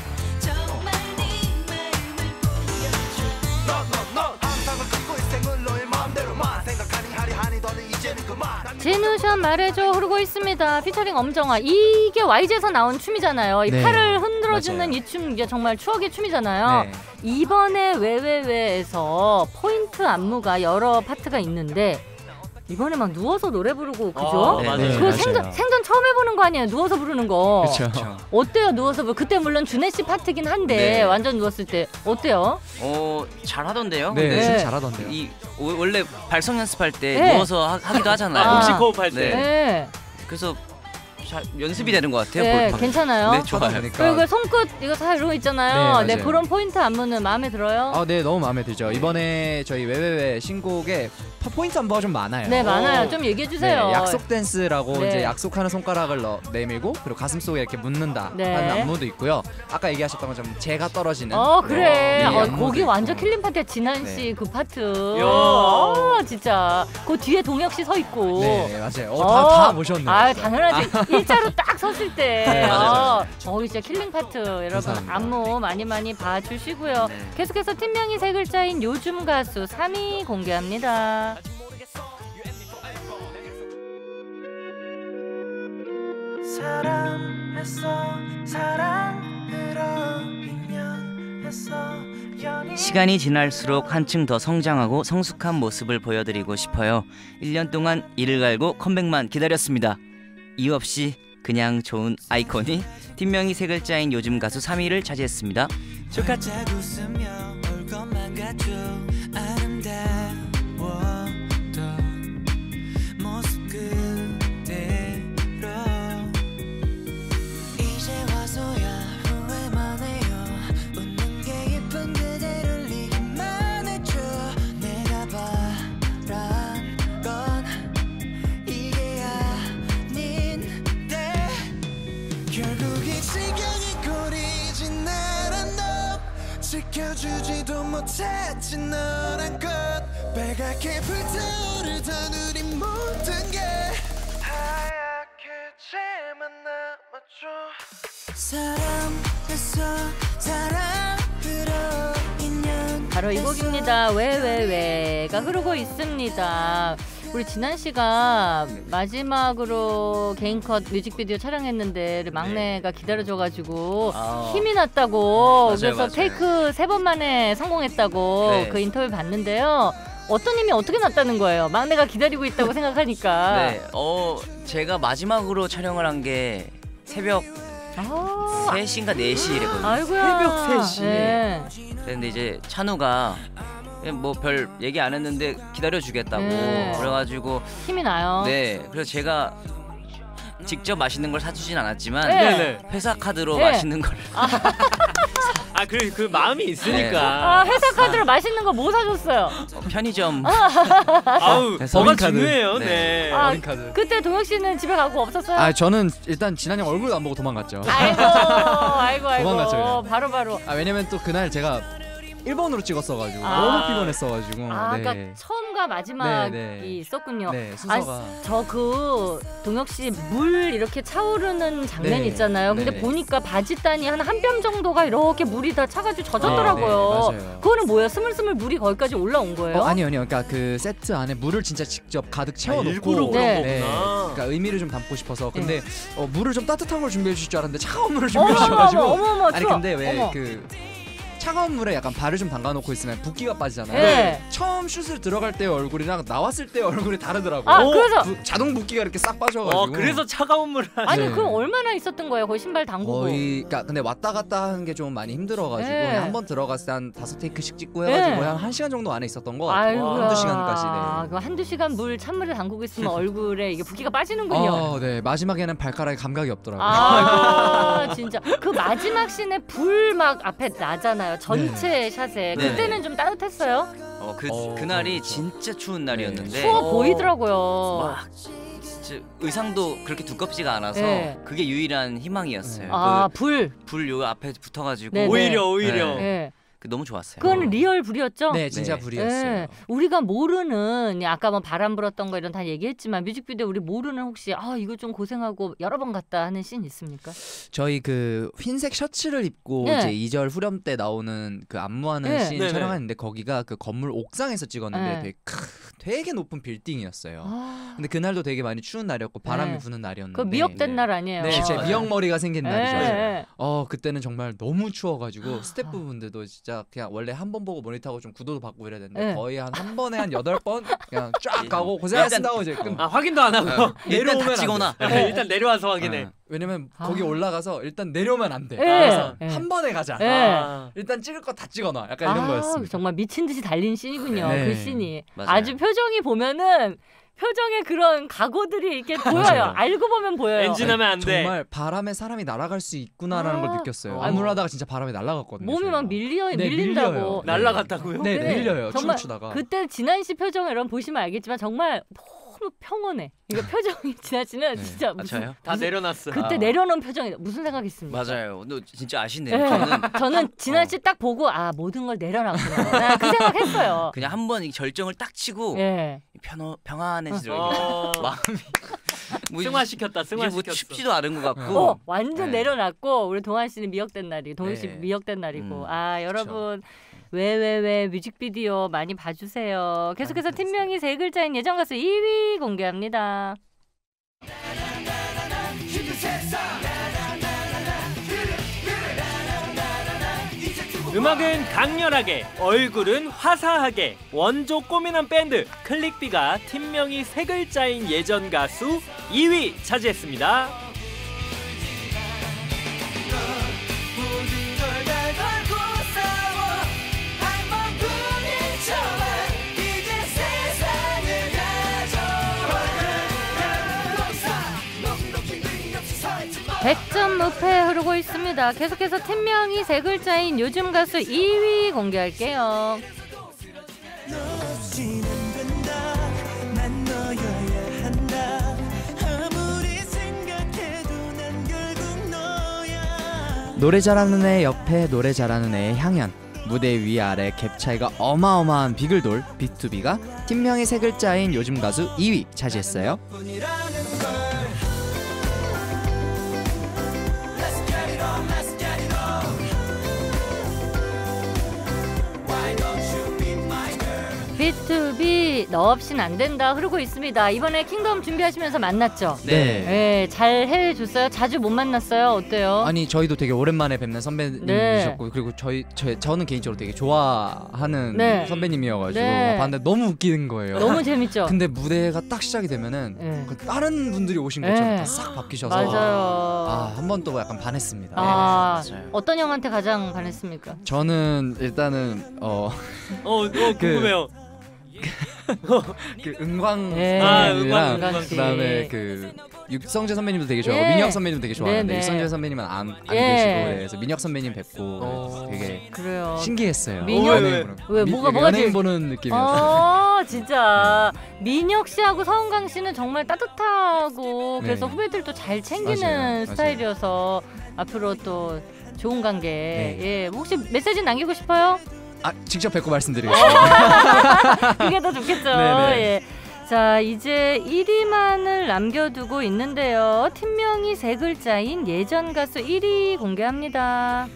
진우션 말해줘 흐르고 있습니다. 피처링 엄정화. 이게 와이지에서 나온 춤이잖아요. 이 네. 팔을 흔들어주는 맞아요. 이 춤 이게 정말 추억의 춤이잖아요. 네. 이번에 왜왜왜에서 포인트 안무가 여러 파트가 있는데 이번에 막 누워서 노래 부르고 그죠? 아, 네, 맞아요. 네. 그거 맞아요. 생전 생전 처음 해보는 거 아니에요? 누워서 부르는 거. 그렇죠. 어때요? 누워서 부르. 그때 물론 준혜 씨 파트긴 한데 네. 완전 누웠을 때 어때요? 어, 잘하던데요. 네, 네. 진짜 잘하던데요. 이 오- 원래 발성 연습할 때 네. 누워서 하, 하기도 하잖아요. 아. 복식 호흡할 때. 네. 네. 그래서 자, 연습이 되는 것 같아요. 네, 골프. 괜찮아요. 네, 좋아요. 보니까. 그리고 그 손끝 이거 다 이런 거 있잖아요. 네, 네, 맞아요. 그런 포인트 안무는 마음에 들어요. 아, 네, 너무 마음에 들죠. 이번에 저희 왜왜왜 신곡에 파- 포인트 안무가 좀 많아요. 네, 많아요. 오. 좀 얘기해 네, 주세요. 약속 댄스라고 네. 이제 약속하는 손가락을 넣, 내밀고 그리고 가슴 속에 이렇게 묻는다 네. 하는 안무도 있고요. 아까 얘기하셨던 것처럼 재가 떨어지는. 어 그래. 네, 어, 안무도 거기 있고. 완전 킬링 파트야. 진한 네. 씨 그 파트. 야. 어, 진짜. 그 뒤에 동혁 씨 서 있고. 네, 맞아요. 어, 어. 다, 다 모셨네요. 아 진짜. 당연하지. 일자로 딱 섰을 때. 네, 맞아요. 어, 거기 진짜 킬링 파트. 여러분 감사합니다. 안무 많이 많이 봐주시고요. 네. 계속해서 팀명이 세 글자인 요즘 가수 삼 위 공개합니다. 사랑했어 사랑으로 인연했어 연인 시간이 지날수록 한층 더 성장하고 성숙한 모습을 보여드리고 싶어요. 일 년 동안 이를 갈고 컴백만 기다렸습니다. 이유 없이 그냥 좋은 아이콘이 팀명이 세 글자인 요즘 가수 삼 위를 차지했습니다. 축하. 활짝 웃으며 올 것만 같죠 아름다웠던 모습 그대로 이제 와서야 후회만 해요 웃는 게 예쁜 그대를 이기만 했죠 내가 바란 건 이게 아닌데 결국 이 지경이 고리진 않아 너 지켜주지도 못했지 너란 것 빨갛게 불타오르던 우리 모든 게 하얗게 쟤만 남았죠 사랑했어 사랑으로 인연 바로 이 곡입니다. 왜 왜 왜가 흐르고 있습니다. 우리 진한 씨가 마지막으로 개인 컷 뮤직비디오 촬영했는데 막내가 기다려줘가지고 아. 힘이 났다고 맞아요, 그래서 맞아요. 테이크 세 번 만에 성공했다고 네. 그 인터뷰 봤는데요. 어떤 힘이 어떻게 났다는 거예요? 막내가 기다리고 있다고 생각하니까. 네, 어 제가 마지막으로 촬영을 한 게 새벽 아, 세 시인가 네 시래거든요. 아이고야. 새벽 세 시. 네. 근데 이제 찬우가 뭐 별 얘기 안 했는데 기다려 주겠다고 네. 그래가지고 힘이 나요. 네, 그래서 제가 직접 맛있는 걸 사주진 않았지만 네. 네네. 회사 카드로 네. 맛있는 걸 아, 그, 그 마음이 아, 있으니까. 회사 카드로 맛있는 거 뭐 사줬어요? 어, 편의점 아우, 그래서 뭐가 어린카드. 중요해요. 네. 네. 아, 어린카드. 그때 동혁 씨는 집에 가고 없었어요? 아, 저는 일단 진한 형 얼굴도 안 보고 도망갔죠. 아이고, 아이고, 아이고. 도망갔죠, 그냥. 바로 바로. 아, 왜냐면 또 그날 제가 일본으로 찍었어가지고 아. 너무 피곤했어가지고. 아, 네. 그러니까 처음과 마지막이 네, 네. 있었군요. 네, 순서가. 저 그 동혁 씨 물 이렇게 차오르는 장면 네, 있잖아요. 근데 네. 보니까 바지단이 한 한 뼘 정도가 이렇게 물이 다 차가지고 젖었더라고요. 아, 네, 맞아요. 그거는 뭐예요? 스물스물 물이 거기까지 올라온 거예요? 어, 아니요, 아니요. 그러니까 그 세트 안에 물을 진짜 직접 가득 채워놓고. 일부러 그런 네. 거구나. 그러니까 의미를 좀 담고 싶어서. 근데 어, 물을 좀 따뜻한 걸 준비해 주실 줄 알았는데 차가운 물을 준비해 어머, 어머, 주셔가지고. 어머, 어머, 아니 추워. 근데 왜 어머. 그 차가운 물에 약간 발을 좀 담가놓고 있으면 붓기가 빠지잖아요. 네. 처음 슛을 들어갈 때의 얼굴이랑 나왔을 때의 얼굴이 다르더라고요. 아, 오, 그래서 부- 자동 붓기가 이렇게 싹 빠져가지고. 어, 그래서 차가운 물을 하시 아니 네. 그럼 얼마나 있었던 거예요? 거의 신발 담그고. 거의 그러니까 근데 왔다 갔다 하는 게 좀 많이 힘들어가지고 네. 한 번 들어갔을 때 한 다섯 테이크씩 찍고 해가지고 네. 한 한 시간 정도 안에 있었던 것 같아요. 아이고야. 한두 시간까지. 네. 그 한두 시간 물 찬물에 담그고 있으면 얼굴에 이게 붓기가 빠지는군요. 어, 네 마지막에는 발가락에 감각이 없더라고요. 아 진짜 그 마지막 씬에 불 막 앞에 나잖아요. 전체 샷에 네. 그때는 좀 따뜻했어요. 어, 그 어, 그날이 그렇죠. 진짜 추운 날이었는데 추워 어. 보이더라고요. 막 진짜 의상도 그렇게 두껍지가 않아서 네. 그게 유일한 희망이었어요. 아 불. 그 불 요 앞에 붙어가지고 네, 네. 오히려 오히려. 네. 예. 그 너무 좋았어요. 그건 리얼 불이었죠. 네 진짜 네. 불이었어요. 예. 우리가 모르는 아까 뭐 바람 불었던 거 이런 다 얘기했지만 뮤직비디오 우리 모르는 혹시 아 이거 좀 고생하고 여러 번 갔다 하는 씬 있습니까? 저희 그 흰색 셔츠를 입고 네. 이제 이 절 후렴 때 나오는 그 안무하는 네. 씬 네네. 촬영했는데 거기가 그 건물 옥상에서 찍었는데 네. 되게 크, 되게 높은 빌딩이었어요. 아, 근데 그날도 되게 많이 추운 날이었고 바람이 네. 부는 날이었는데 그 미역된 날 아니에요? 네, 제 맞아요. 미역 머리가 생긴 날이죠. 예. 어 그때는 정말 너무 추워가지고 스태프분들도 진짜 그냥 원래 한 번 보고 모니터하고 좀 구도도 받고 이래야 되는데 네. 거의 한 한 번에 한 여덟 번 그냥 쫙 예. 가고 고생하셨습니다 하고 이제 끝. 아, 확인도 안 하고 어, 일단 내려오면 다 안 찍어놔. 돼. 네, 일단 내려와서 확인해. 어. 왜냐면 아. 거기 올라가서 일단 내려오면 안 돼. 예. 그래서 예. 한 번에 가자. 예. 아. 일단 찍을 거 다 찍어놔. 약간 이런 아, 거였습니다. 정말 미친 듯이 달린 씬이군요. 네. 그 씬이 맞아요. 아주 표정이 보면은 표정에 그런 각오들이 이렇게 보여요. 맞아요. 알고 보면 보여요. 엔진하면 안 돼. 정말 바람에 사람이 날아갈 수 있구나라는 아. 걸 느꼈어요. 어. 안무하다가 진짜 바람에 날아갔거든요. 몸이 막 저희가. 밀려 네, 밀린다고. 밀려요. 날라갔다고요? 네, 네. 밀려요. 정말 춤을 추다가. 그때 진한 씨 표정 여러분 보시면 알겠지만 정말 너무 평온해. 이거 표정이 진한 씨는 네. 진짜 아, 무슨 저요? 다 내려놨어. 그때 아. 내려놓은 표정이 무슨 생각했습니까? 맞아요. 너 진짜 아시네요. 네. 저는 저는 진한 어. 씨 딱 보고 아 모든 걸 내려놨구나. 나 그 생각했어요. 그냥 한 번 결정을 딱 치고 예. 편어, 평안해지더라고요. 어. 마음이 뭐 승화시켰다. 이제 뭐 승화시켰어. 춥지도 않은 것 같고. 어, 완전 네. 내려놨고 우리 동환 씨는 미역된 날이, 동희 씨 네. 미역된 날이고. 음, 아 여러분 왜 왜 왜 뮤직비디오 많이 봐주세요. 계속해서 팀명이 세 글자인 예전 가수 이 위 공개합니다. 음악은 강렬하게, 얼굴은 화사하게, 원조 꼬미남 밴드 클릭비가 팀명이 세 글자인 예전 가수 이 위 차지했습니다. 모든 걸 다 걸고 싸워 한 번뿐인 저만 이제 세상을 가져와 백 점 무패 흐르고 있습니다. 계속해서 팀명이 세 글자인 요즘 가수 이 위 공개할게요. 너 없이는 된다 난 너여야 한다 아무리 생각해도 난 결국 너야 노래 잘하는 애 옆에 노래 잘하는 애의 향연. 무대 위아래 갭 차이가 어마어마한 비글돌 비투비가 팀명의 세 글자인 요즘 가수 이 위 차지했어요. 뿐이라는 걸 Let's get it on, let's get it on Why don't you be my girl 비투비 너 없인 안 된다 흐르고 있습니다. 이번에 킹덤 준비하시면서 만났죠? 네. 네, 잘 해줬어요? 자주 못 만났어요? 어때요? 아니 저희도 되게 오랜만에 뵙는 선배님이셨고 그리고 저희 저, 저는 개인적으로 되게 좋아하는 네. 선배님이어가지고 네. 봤는데 너무 웃기는 거예요. 너무 재밌죠? 근데 무대가 딱 시작이 되면은 네. 그 다른 분들이 오신 것처럼 네. 다 싹 바뀌셔서 맞아요. 아, 한 번 또 약간 반했습니다. 아, 네, 맞아요. 어떤 형한테 가장 반했습니까? 저는 일단은 어, 어, 어 궁금해요. 그 은광 네. 아, 은광, 선배님이랑 은광 씨. 그다음에 그 육성재 선배님도 되게 좋아하고 예. 민혁 선배님도 되게 좋아하는데 네네. 육성재 선배님은 안, 안 예. 계시고 그래서 민혁 선배님 뵙고 어. 되게 그래요. 신기했어요. 민혁? 연예인 왜, 보는- 왜, 미- 뭐가- 뭐가 연예인 제일- 보는 느낌이었어요. 어, 진짜 민혁 씨하고 서은강 씨는 정말 따뜻하고 그래서 네. 후배들도 잘 챙기는 맞아요, 맞아요. 스타일이어서 앞으로 또 좋은 관계. 네. 예, 혹시 메시지 남기고 싶어요? 아 직접 뵙고 말씀드리겠습니다. 그게 더 좋겠죠. 네네. 예. 자, 이제 일 위만을 남겨두고 있는데요. 팀명이 세 글자인 예전 가수 일 위 공개합니다.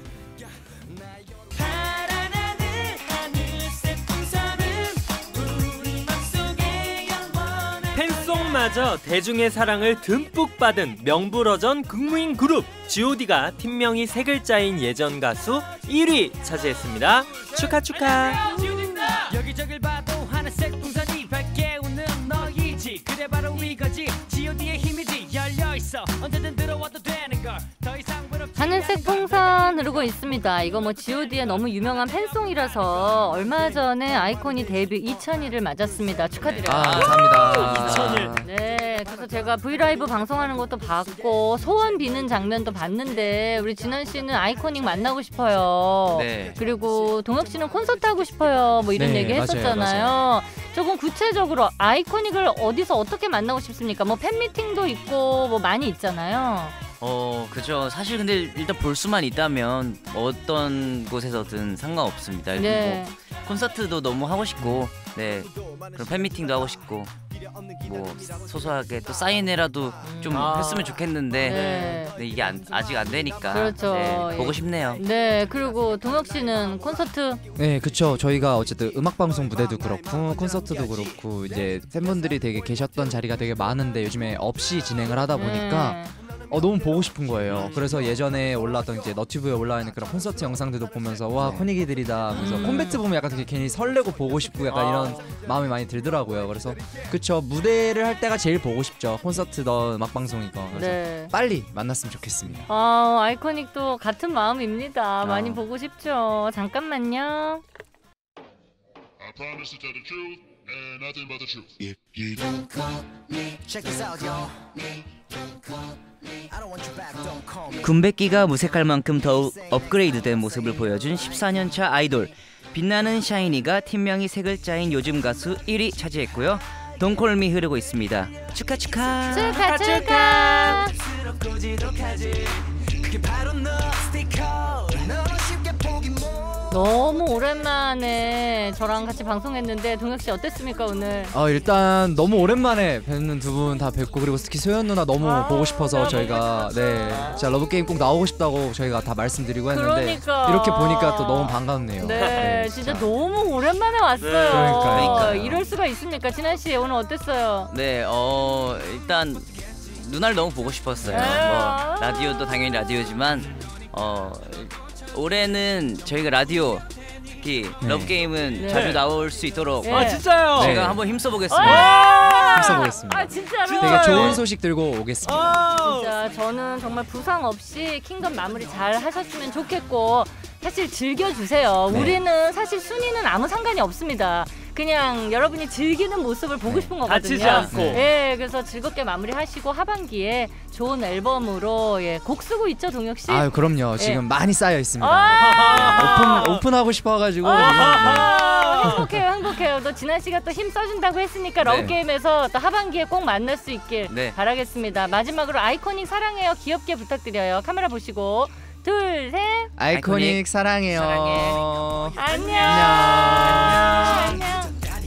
파란 하늘 하늘색 풍선은 우리 맘속에 영원한 팬송마저 대중의 사랑을 듬뿍 받은 명불허전 국무인 그룹 지오디가 팀명이 세 글자인 예전 가수 일 위 차지했습니다. 축하 축하. 여기저길 봐도 하늘색 풍선이 밝게 웃는 너이지 그래 바로 이거지 지오디의 힘이지 열려있어 언제든 들어와도 되는 걸 더 이상 외롭지 하늘색 풍선 흐르고 있습니다. 이거 뭐 지오디의 너무 유명한 팬송이라서 얼마 전에 아이콘이 데뷔 이천일을 맞았습니다. 축하드려요. 아 감사합니다. 이천일. 네, 그래서 제가 브이라이브 방송하는 것도 봤고 소원 비는 장면도 봤는데 우리 진원 씨는 아이코닉 만나고 싶어요. 네. 그리고 동혁 씨는 콘서트 하고 싶어요. 뭐 이런 네, 얘기 맞아요, 했었잖아요. 조금 구체적으로 아이코닉을 어디서 어떻게 만나고 싶습니까? 뭐 팬미팅도 있고 뭐 많이 있잖아요. 어, 그죠. 사실 근데 일단 볼 수만 있다면 어떤 곳에서든 상관없습니다. 네. 뭐 콘서트도 너무 하고 싶고, 네. 그럼 팬미팅도 하고 싶고, 뭐 소소하게 또 사인회라도 좀 아. 했으면 좋겠는데, 네. 네, 이게 안, 아직 안 되니까. 그렇죠. 네, 예. 보고 싶네요. 네, 그리고 동혁 씨는 콘서트. 네, 그쵸. 저희가 어쨌든 음악 방송 무대도 그렇고 콘서트도 그렇고 이제 팬분들이 되게 계셨던 자리가 되게 많은데 요즘에 없이 진행을 하다 보니까 네. 어, 너무 보고 싶은 거예요. 그래서 예전에 올라왔던 이제 너튜브에 올라와 있는 그런 콘서트 영상들도 보면서 와 네. 코닉이들이다 하면서 음. 콘배트 보면 약간 되게 괜히 설레고 보고 싶고 약간 아. 이런 마음이 많이 들더라고요. 그래서 그쵸, 무대를 할 때가 제일 보고 싶죠. 콘서트든 음악 방송이건. 그래서 네. 빨리 만났으면 좋겠습니다. 아, 아이코닉도 같은 마음입니다. 많이 아. 보고 싶죠. 잠깐만요. I promise to tell the truth 군백기가 무색할 만큼 더욱 업그레이드된 모습을 보여준 십사 년 차 아이돌. 빛나는 샤이니가 팀명이 세 글자인 요즘 가수 일 위 차지했고요. 돈콜미 흐르고 있습니다. 축하 축하. 축하 축하. 너무 오랜만에 저랑 같이 방송했는데 동혁 씨 어땠습니까 오늘? 어, 일단 너무 오랜만에 뵙는 두 분 다 뵙고 그리고 특히 소연 누나 너무 아, 보고 싶어서 너무 저희가 네 진짜 러브 게임 꼭 나오고 싶다고 저희가 다 말씀드리고 했는데 그러니까. 이렇게 보니까 또 너무 반갑네요. 네, 진짜 너무 오랜만에 왔어요. 그러니까요. 그러니까요. 이럴 수가 있습니까? 진한 씨 오늘 어땠어요? 네, 어 일단 누나를 너무 보고 싶었어요. 네. 뭐 라디오도 당연히 라디오지만 어 올해는 저희가 라디오 특히 네. 러브 게임은 네. 자주 나올 수 있도록 네. 아 진짜요? 제가 네. 한번 힘써 보겠습니다. 와! 힘써보겠습니다. 아 진짜로? 진짜요? 되게 좋은 소식 들고 오겠습니다. 아, 진짜 저는 정말 부상 없이 킹덤 마무리 잘 하셨으면 좋겠고 사실 즐겨주세요. 네. 우리는 사실 순위는 아무 상관이 없습니다. 그냥 여러분이 즐기는 모습을 보고 네. 싶은 거거든요. 다치지 않고. 네, 그래서 즐겁게 마무리하시고 하반기에 좋은 앨범으로 예, 곡 쓰고 있죠, 동혁 씨? 아유 그럼요. 지금 예. 많이 쌓여 있습니다. 아! 오픈 오픈하고 싶어가지고 아, 행복해요, 행복해요. 또 진한 씨가 또 힘 써준다고 했으니까 러브 네. 게임에서 또 하반기에 꼭 만날 수 있길 네. 바라겠습니다. 마지막으로 아이코닉 사랑해요, 귀엽게 부탁드려요. 카메라 보시고 둘, 셋, 아이코닉, 아이코닉 사랑해요. 사랑해. 안녕. 안녕. 안녕.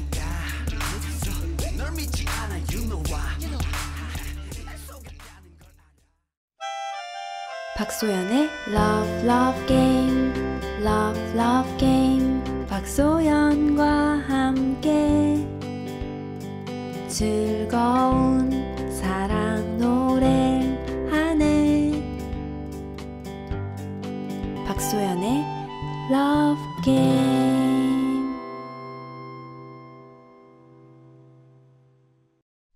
박소연의 Love Love Game, Love Love Game. 박소연과 함께 즐거운 사랑 노래하네. 박소연의 Love Game.